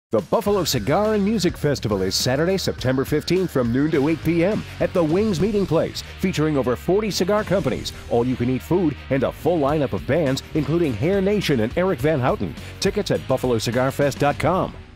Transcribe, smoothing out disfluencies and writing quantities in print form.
The Buffalo Cigar and Music Festival is Saturday, September 15th from noon to 8 p.m. at the Wings Meeting Place, featuring over 40 cigar companies, all-you-can-eat food, and a full lineup of bands, including Hair Nation and Eric Van Houten. Tickets at buffalocigarfest.com.